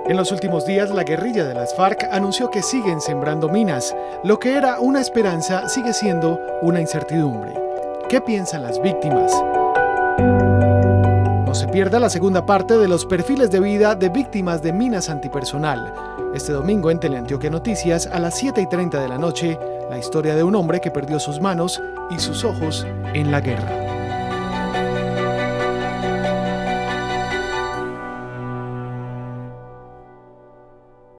En los últimos días, la guerrilla de las FARC anunció que siguen sembrando minas. Lo que era una esperanza sigue siendo una incertidumbre. ¿Qué piensan las víctimas? No se pierda la segunda parte de los perfiles de vida de víctimas de minas antipersonal. Este domingo en Teleantioquia Noticias, a las 7:30 de la noche, la historia de un hombre que perdió sus manos y sus ojos en la guerra.